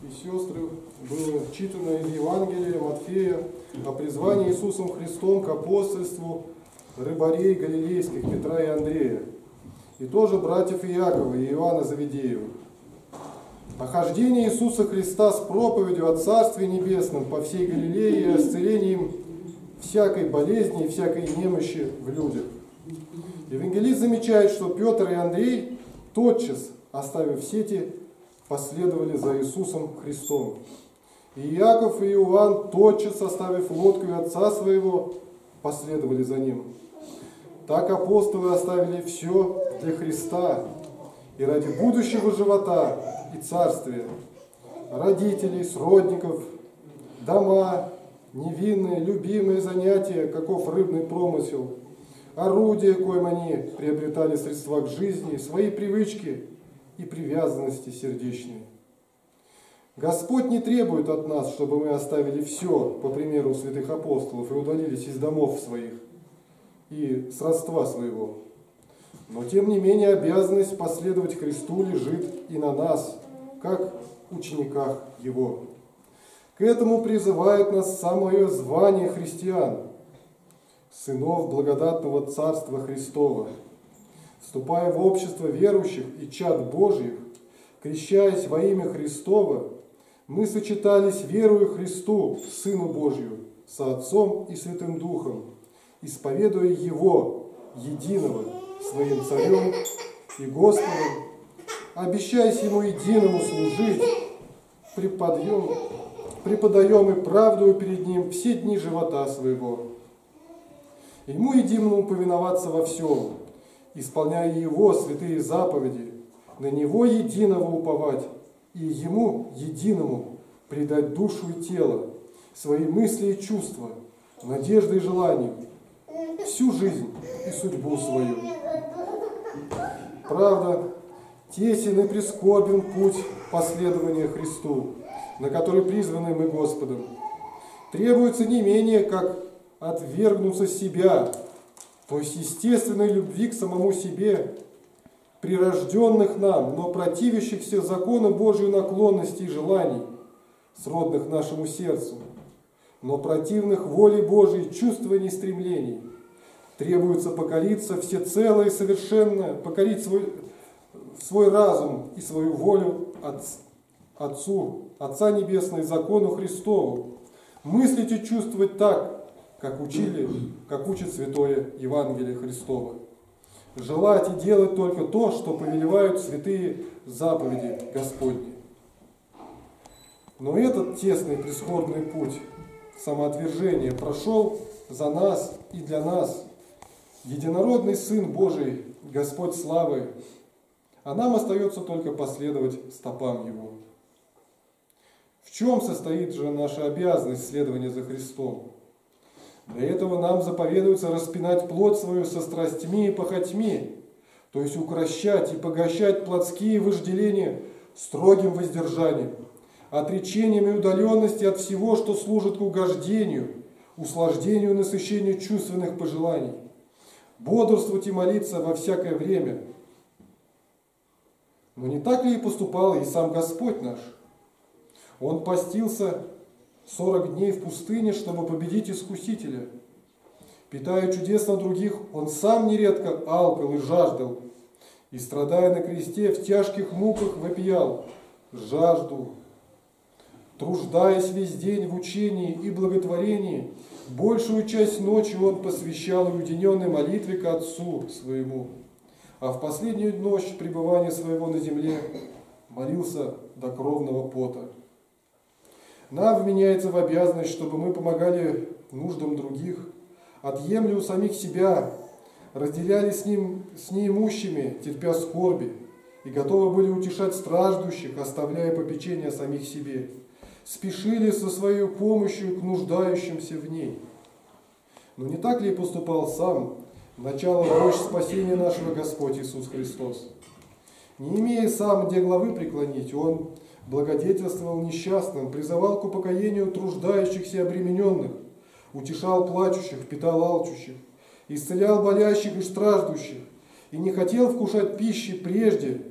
и сестры, было читано из Евангелия Матфея о призвании Иисусом Христом к апостольству рыбарей галилейских Петра и Андрея, и тоже братьев Иакова и Иоанна Завидеевых. О хождении Иисуса Христа с проповедью о Царстве Небесном по всей Галилее и о исцелении всякой болезни и всякой немощи в людях. Евангелист замечает, что Петр и Андрей, тотчас оставив сети, последовали за Иисусом Христом. И Иаков и Иоанн, тотчас оставив лодку и отца своего, последовали за ним. Так апостолы оставили все для Христа и ради будущего живота и царствия, родителей, сродников, дома, невинные, любимые занятия, каков рыбный промысел, орудия, коим они приобретали средства к жизни, свои привычки и привязанности сердечные. Господь не требует от нас, чтобы мы оставили все, по примеру святых апостолов, и удалились из домов своих и с родства своего. Но, тем не менее, обязанность последовать Христу лежит и на нас, как учениках Его. К этому призывает нас самое звание христиан, сынов благодатного Царства Христова. Вступая в общество верующих и чад Божьих, крещаясь во имя Христово, мы сочетались верою Христу, Сыну Божию, со Отцом и Святым Духом, исповедуя Его, единого, своим Царем и Господом, обещаясь Ему единому служить, преподаем и правдою перед Ним все дни живота своего. Ему единому повиноваться во всем, исполняя Его святые заповеди, на Него единого уповать и Ему единому предать душу и тело, свои мысли и чувства, надежды и желания, всю жизнь и судьбу свою. Правда, тесен и прискорбен путь последования Христу, на который призваны мы Господом. Требуется не менее, как отвергнуться себя, то есть естественной любви к самому себе, прирожденных нам, но противящихся закону Божьей наклонности и желаний, сродных нашему сердцу, но противных воле Божией чувствований и стремлений. Требуется покориться всецело и совершенно, покорить свой разум и свою волю Отцу, Отца Небесного, закону Христову, мыслить и чувствовать так, как учит Святое Евангелие Христово. Желать и делать только то, что повелевают святые заповеди Господни. Но этот тесный прискорбный путь самоотвержения прошел за нас и для нас единородный Сын Божий, Господь славы, а нам остается только последовать стопам Его. В чем состоит же наша обязанность следования за Христом? Для этого нам заповедуется распинать плоть свою со страстьми и похотьми, то есть укрощать и погащать плотские вожделения строгим воздержанием, отречением и удаленностью от всего, что служит к угождению, услаждению и насыщению чувственных пожеланий, бодрствовать и молиться во всякое время. Но не так ли и поступал и сам Господь наш? Он постился 40 дней в пустыне, чтобы победить искусителя. Питая чудесно других, он сам нередко алкал и жаждал, и, страдая на кресте, в тяжких муках вопиял: жажду. Труждаясь весь день в учении и благотворении, большую часть ночи он посвящал уединенной молитве к Отцу своему, а в последнюю ночь пребывания своего на земле молился до кровного пота. Нам вменяется в обязанность, чтобы мы помогали нуждам других, отъемли у самих себя, разделяли с неимущими, терпя скорби, и готовы были утешать страждущих, оставляя попечение о самих себе, спешили со своей помощью к нуждающимся в ней. Но не так ли поступал сам, начало вождь спасения нашего Господь Иисус Христос? Не имея сам где главы преклонить, Он благодетельствовал несчастным, призывал к упокоению труждающихся и обремененных, утешал плачущих, питал алчущих, исцелял болящих и страждущих, и не хотел вкушать пищи прежде,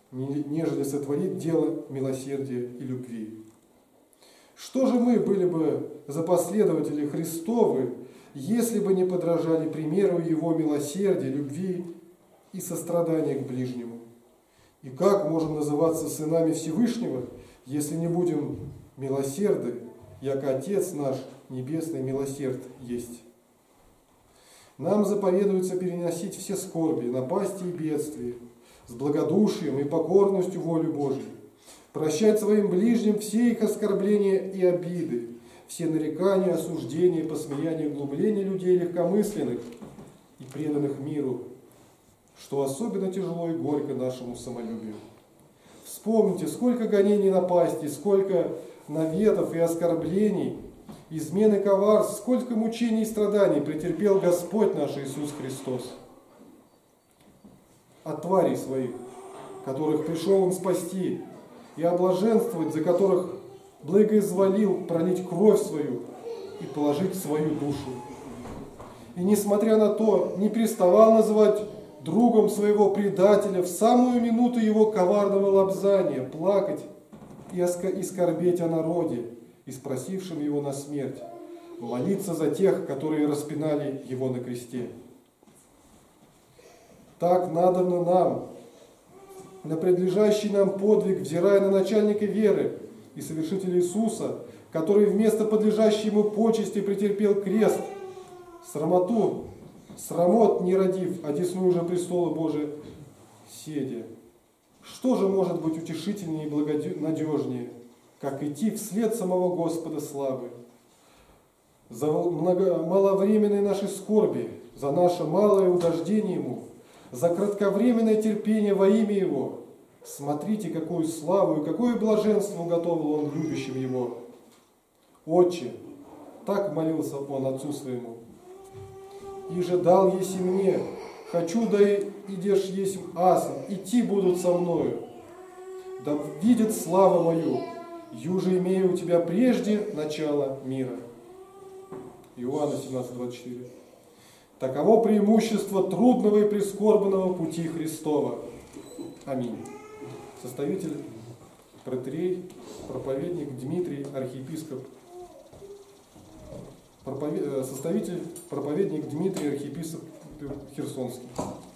нежели сотворить дело милосердия и любви. Что же мы были бы за последователи Христовы, если бы не подражали примеру Его милосердия, любви и сострадания к ближнему? И как можем называться сынами Всевышнего, если не будем милосерды, яко Отец наш Небесный милосерд есть? Нам заповедуется переносить все скорби, напасти и бедствия с благодушием и покорностью волю Божию, прощать своим ближним все их оскорбления и обиды, все нарекания, осуждения, посмеяния, углубления людей легкомысленных и преданных миру, что особенно тяжело и горько нашему самолюбию. Вспомните, сколько гонений, напастей, сколько наветов и оскорблений, измен и коварств, сколько мучений и страданий претерпел Господь наш Иисус Христос от тварей своих, которых пришел Он спасти, и облаженствовать, за которых благоизволил пролить кровь свою и положить свою душу. И несмотря на то, не переставал называть другом своего предателя в самую минуту его коварного лобзания, плакать и скорбеть о народе, и спросившим его на смерть, молиться за тех, которые распинали его на кресте. Так надобно нам, на предлежащий нам подвиг, взирая на начальника веры и совершителя Иисуса, который вместо подлежащей ему почести претерпел крест, срамот не родив, одесную же престола Божия седя. Что же может быть утешительнее и благонадежнее, как идти вслед самого Господа славы? За маловременные наши скорби, за наше малое угождение Ему, за кратковременное терпение во имя Его. Смотрите, какую славу и какое блаженство уготовил Он любящим Его. Отче, так молился Он Отцу Своему. Иже дал еси мне, хочу, да идешь есмь асом, идти будут со мною. Да видит славу мою, юже имея у тебя прежде начало мира. Иоанна 17:24. Таково преимущество трудного и прискорбного пути Христова. Аминь. Составитель протоиерей, проповедник Дмитрий, архиепископ. Составитель проповедник Дмитрий, архиепископ Херсонский.